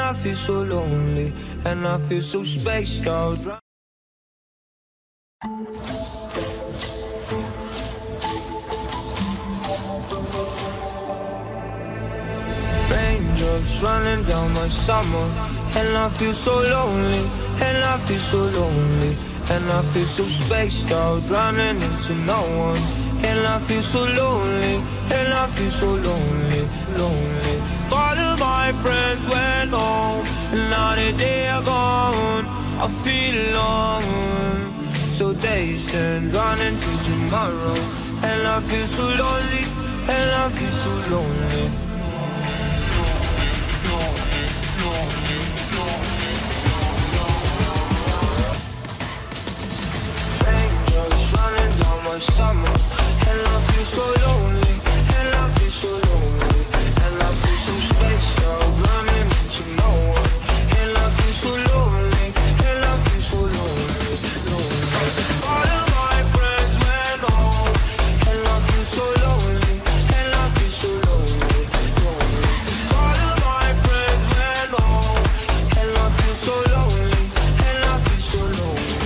I feel so lonely, and I feel so spaced out. Raindrops running down my summer, and I feel so lonely, and I feel so lonely, and I feel so spaced out, running into no one. And I feel so lonely, and I feel so lonely, lonely. All of my friends went home, and now that they are gone, I feel alone. So days and running to tomorrow, and I feel so lonely, and I feel so lonely. Raindrops running down my summer, and I feel so lonely, and I feel so lonely, and I feel so spaced out, running into no one. And I feel so lonely, and I feel so lonely, lonely. All of my friends went home, and I feel so lonely, and I feel so lonely, lonely. All of my friends went home, and I feel so lonely, and I feel so lonely.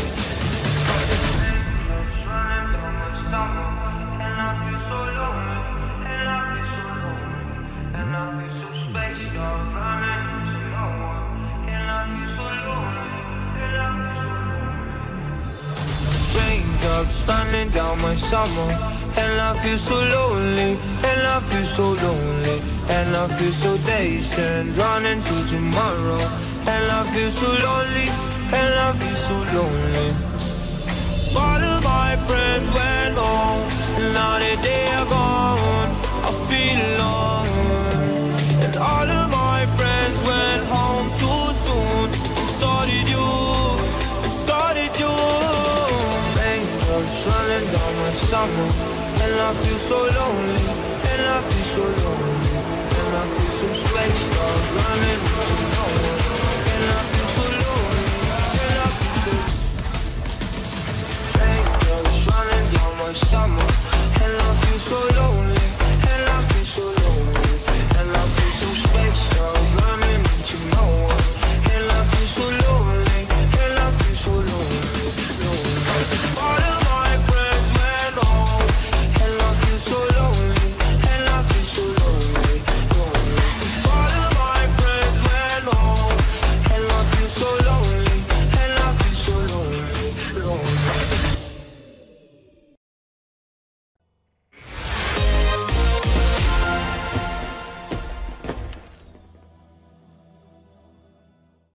Running down my summer, and I feel so lonely, and I feel so lonely, and I feel so spaced out, running into no one. And I feel so lonely, and I feel so lonely. Raindrops running down my summer, and I feel so lonely, and I feel so lonely, and I feel so dazed and running to tomorrow. And I feel so lonely, and I feel so lonely. All of my friends went home, and now that they are gone, I feel alone. And all of my friends went home too soon, and so did you, and so did you. Raindrops running down my summer, and I feel so lonely, and I feel so lonely, and I feel so spaced out, running